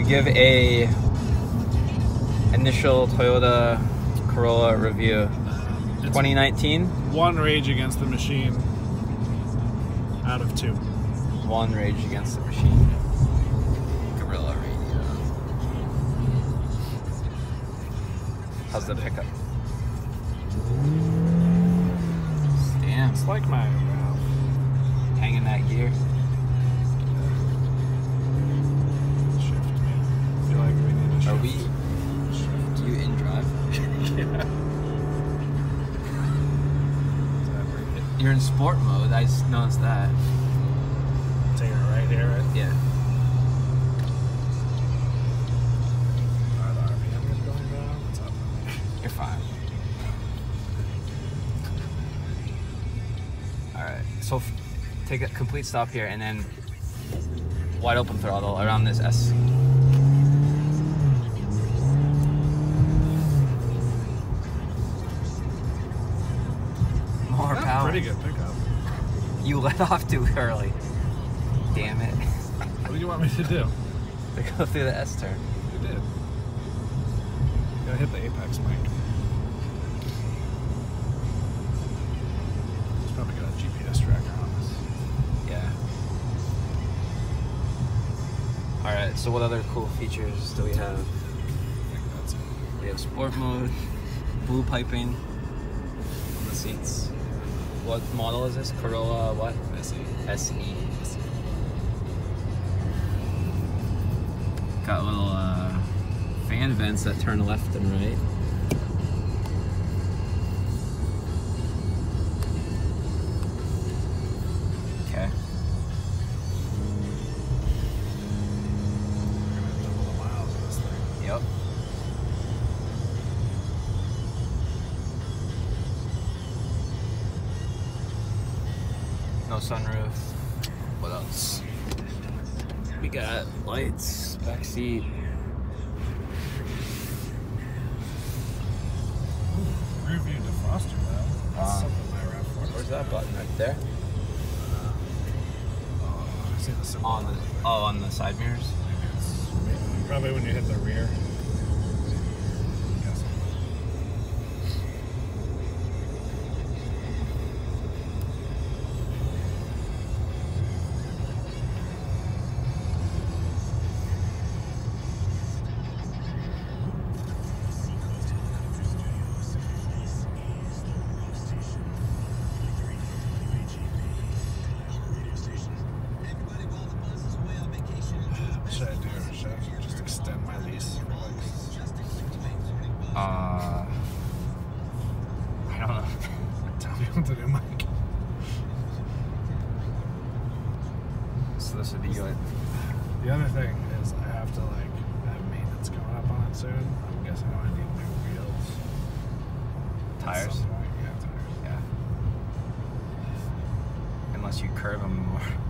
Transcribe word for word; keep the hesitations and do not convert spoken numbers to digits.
give a initial Toyota Corolla review. It's twenty nineteen. One Rage Against the Machine out of two. One Rage Against the Machine. Gorilla Radio. How's the pickup? Damn. It's like my Ralph. Hanging that gear. Shift. I feel like we need a shift. Are we? Shift. Do you in drive? Yeah. You're in sport mode. I just noticed that. Taking it right here, right? Yeah. Are the R P M going down? What's up? You're fine. Alright, so f take a complete stop here and then wide open throttle around this S. More That's power. pretty good pickup. You let off too early. Damn it. What do you want me to do? To go through the S turn. You did. Gotta hit the apex, Mike. It's probably got a G P S tracker on this. Yeah. Alright, so what other cool features do we have? I think that's it. We have sport mode, blue piping on the seats. What model is this? Corolla what? S E. S E. Got little uh, fan vents that turn left and right. Okay. We're gonna double the miles of this thing. Yep. No sunroof. What else? We got lights, back seat. Ooh, rear view defroster though. That's Uh, something my RAV four. Where's that button? Right there? Oh, I see the symbol. On the oh, on the side mirrors. Maybe it's maybe, probably when you hit the rear. I'm guessing. What should I do? Should I just extend my lease for like? Uh, I don't know. Tell me what to do, Mike. So this would be good. The other thing is I have to like have maintenance coming up on it soon. I'm guessing I need new wheels. At Tires? some point. Yeah, tires. Yeah. Unless you curve them more.